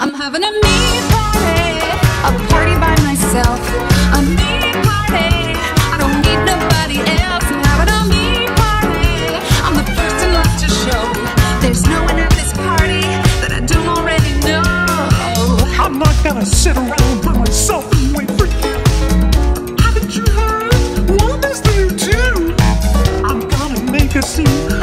I'm having a me party, a party by myself. A me party, I don't need nobody else. I'm having a me party, I'm the first in line to show. There's no one at this party that I don't already know. I'm not gonna sit around by myself and wait for you. Haven't you heard? Love is new too. I'm gonna make a scene.